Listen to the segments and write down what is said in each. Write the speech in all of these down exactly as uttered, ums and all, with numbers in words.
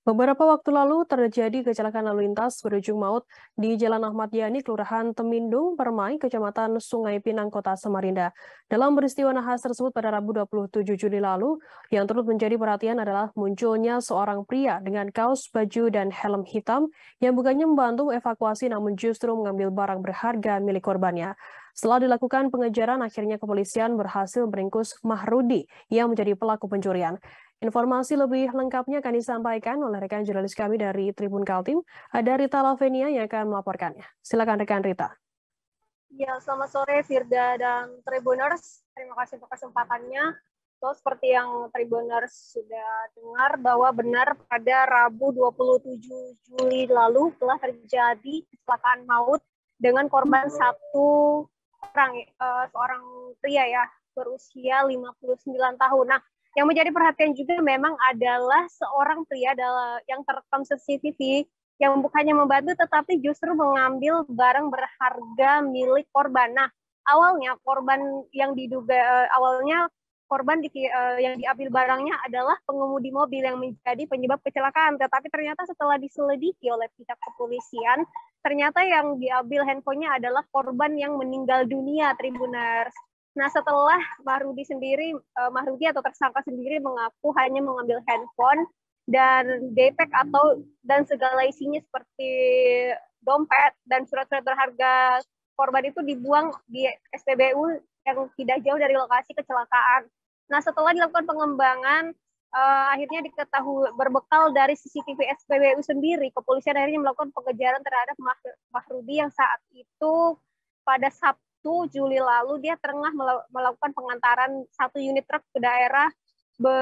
Beberapa waktu lalu terjadi kecelakaan lalu lintas berujung maut di Jalan Ahmad Yani, Kelurahan Temindung, Permai, Kecamatan Sungai Pinang, Kota Samarinda. Dalam peristiwa nahas tersebut pada Rabu dua puluh tujuh Juli lalu, yang turut menjadi perhatian adalah munculnya seorang pria dengan kaos, baju, dan helm hitam yang bukannya membantu evakuasi namun justru mengambil barang berharga milik korbannya. Setelah dilakukan pengejaran, akhirnya kepolisian berhasil meringkus Mahrudi yang menjadi pelaku pencurian. Informasi lebih lengkapnya akan disampaikan oleh rekan jurnalis kami dari Tribun Kaltim, ada Rita Lavenia yang akan melaporkannya. Silakan rekan Rita. Ya, selamat sore Firda dan Tribuners. Terima kasih untuk kesempatannya. So, seperti yang Tribuners sudah dengar bahwa benar pada Rabu dua puluh tujuh Juli lalu telah terjadi kecelakaan maut dengan korban satu orang, uh, seorang pria ya, berusia lima puluh sembilan tahun. Nah, yang menjadi perhatian juga memang adalah seorang pria yang terekam C C T V yang bukannya membantu tetapi justru mengambil barang berharga milik korban. Nah, awalnya korban yang diduga uh, awalnya korban di, uh, yang diambil barangnya adalah pengemudi mobil yang menjadi penyebab kecelakaan. Tetapi ternyata setelah diselidiki oleh pihak kepolisian, ternyata yang diambil handphonenya adalah korban yang meninggal dunia, Tribuners. Nah, setelah Mahrudi sendiri, uh, Mahrudi atau tersangka sendiri mengaku hanya mengambil handphone dan depek atau dan segala isinya seperti dompet dan surat-surat berharga korban itu dibuang di S P B U yang tidak jauh dari lokasi kecelakaan. Nah, setelah dilakukan pengembangan, uh, akhirnya diketahui berbekal dari C C T V S P B U sendiri, kepolisian akhirnya melakukan pengejaran terhadap Mahrudi yang saat itu pada Sabtu Juli lalu dia tengah melakukan pengantaran satu unit truk ke daerah be,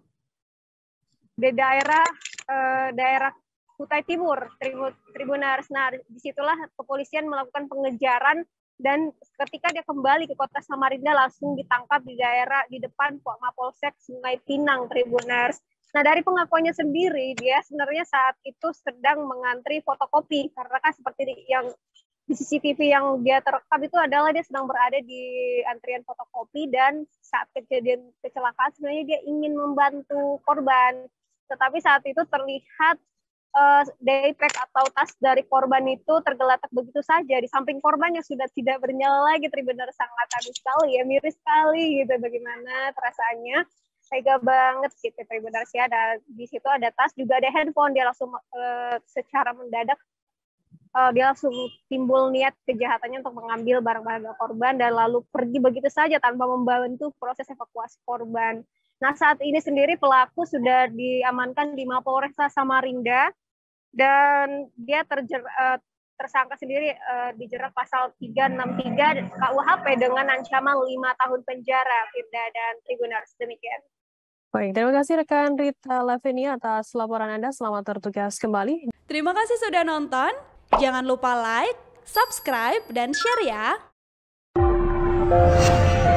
di daerah eh, daerah Kutai Timur, Tribuners. Nah, disitulah kepolisian melakukan pengejaran dan ketika dia kembali ke kota Samarinda langsung ditangkap di daerah di depan Mapolsek Sungai Pinang, Tribuners. Nah, dari pengakuannya sendiri, dia sebenarnya saat itu sedang mengantri fotokopi karena kan seperti yang di C C T V yang dia terekam itu adalah dia sedang berada di antrian fotokopi dan saat kejadian kecelakaan sebenarnya dia ingin membantu korban. Tetapi saat itu terlihat uh, daypack atau tas dari korban itu tergeletak begitu saja di samping korban yang sudah tidak bernyala lagi. Benar sangat aduh sekali ya, miris sekali gitu bagaimana perasaannya. Tega banget gitu benar sih, ada di situ ada tas juga ada handphone, dia langsung uh, secara mendadak Uh, dia langsung timbul niat kejahatannya untuk mengambil barang-barang korban dan lalu pergi begitu saja tanpa membantu proses evakuasi korban. Nah, saat ini sendiri pelaku sudah diamankan di Mapolresta Samarinda dan dia terjer, uh, tersangka sendiri uh, dijerat pasal tiga enam tiga K U H P dengan ancaman lima tahun penjara. Firda dan Tribuners, demikian. Baik, terima kasih rekan Rita Lavenia atas laporan Anda. Selamat bertugas kembali. Terima kasih sudah nonton. Jangan lupa like, subscribe, dan share ya.